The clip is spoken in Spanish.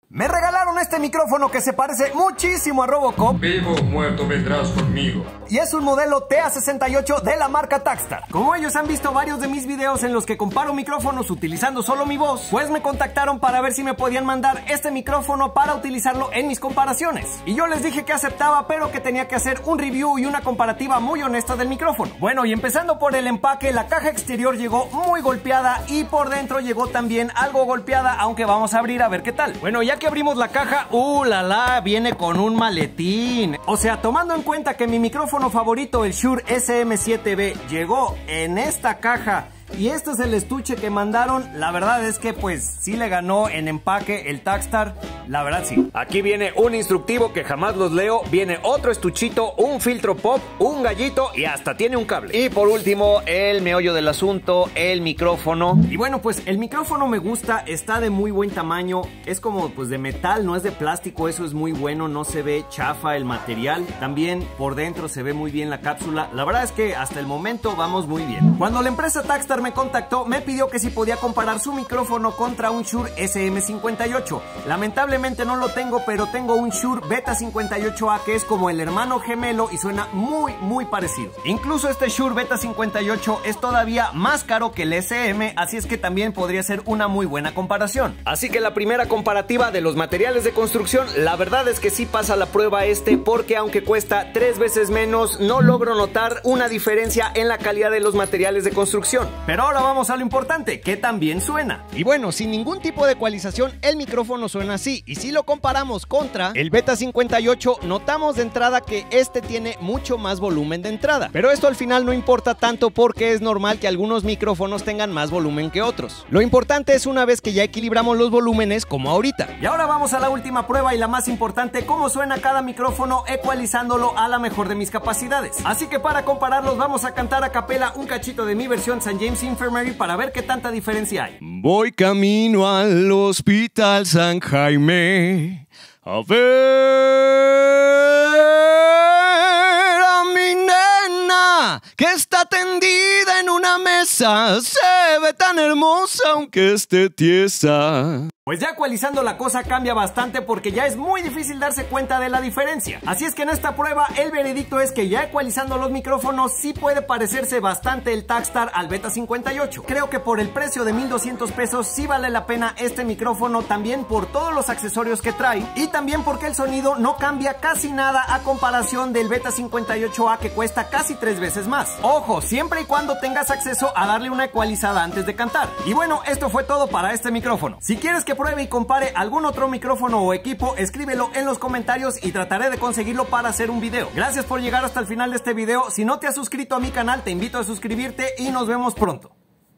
Me regalaron este micrófono que se parece muchísimo a Robocop. Vivo o muerto vendrás conmigo. Y es un modelo TA68 de la marca Takstar. Como ellos han visto varios de mis videos en los que comparo micrófonos utilizando solo mi voz, pues me contactaron para ver si me podían mandar este micrófono para utilizarlo en mis comparaciones. Y yo les dije que aceptaba, pero que tenía que hacer un review y una comparativa muy honesta del micrófono. Bueno, y empezando por el empaque, la caja exterior llegó muy golpeada y por dentro llegó también algo golpeada, aunque vamos a abrir a ver qué tal. Bueno, ya que abrimos la caja, viene con un maletín. O sea, tomando en cuenta que mi micrófono favorito, el Shure SM7B, llegó en esta caja y este es el estuche que mandaron, la verdad es que pues sí le ganó en empaque el Takstar, la verdad sí. Aquí viene un instructivo que jamás los leo, viene otro estuchito, un filtro pop, un gallito y hasta tiene un cable. Y por último, el meollo del asunto, el micrófono. Y bueno, pues el micrófono me gusta, está de muy buen tamaño, es como pues de metal, no es de plástico, eso es muy bueno, no se ve chafa el material. También por dentro se ve muy bien la cápsula, la verdad es que hasta el momento vamos muy bien. Cuando la empresa Takstar me contactó, me pidió que si podía comparar su micrófono contra un Shure SM58. Lamentablemente no lo tengo, pero tengo un Shure Beta 58A que es como el hermano gemelo y suena muy parecido. Incluso este Shure Beta 58 es todavía más caro que el SM, así es que también podría ser una muy buena comparación. Así que la primera comparativa de los materiales de construcción, la verdad es que sí pasa la prueba porque aunque cuesta 3 veces menos, no logro notar una diferencia en la calidad de los materiales de construcción. Pero ahora vamos a lo importante, que también suena. Y bueno, sin ningún tipo de ecualización, el micrófono suena así. Y si lo comparamos contra el Beta 58, notamos de entrada que este tiene mucho más volumen de entrada. Pero esto al final no importa tanto porque es normal que algunos micrófonos tengan más volumen que otros. Lo importante es una vez que ya equilibramos los volúmenes como ahorita. Y ahora vamos a la última prueba y la más importante, cómo suena cada micrófono ecualizándolo a la mejor de mis capacidades. Así que para compararlos vamos a cantar a capela un cachito de mi versión St. James Infirmary para ver qué tanta diferencia hay. Voy camino al hospital San Jaime a ver a mi nena que está tendida en una mesa. Se ve tan hermosa aunque esté tiesa. Pues ya ecualizando la cosa cambia bastante porque ya es muy difícil darse cuenta de la diferencia. Así es que en esta prueba el veredicto es que ya ecualizando los micrófonos sí puede parecerse bastante el Takstar al Beta 58. Creo que por el precio de 1,200 pesos sí vale la pena este micrófono, también por todos los accesorios que trae y también porque el sonido no cambia casi nada a comparación del Beta 58A que cuesta casi 3 veces más. Ojo, siempre y cuando tengas acceso a darle una ecualizada antes de cantar. Y bueno, esto fue todo para este micrófono. Si quieres que pruebe y compare algún otro micrófono o equipo, escríbelo en los comentarios y trataré de conseguirlo para hacer un video. Gracias por llegar hasta el final de este video. Si no te has suscrito a mi canal, te invito a suscribirte y nos vemos pronto.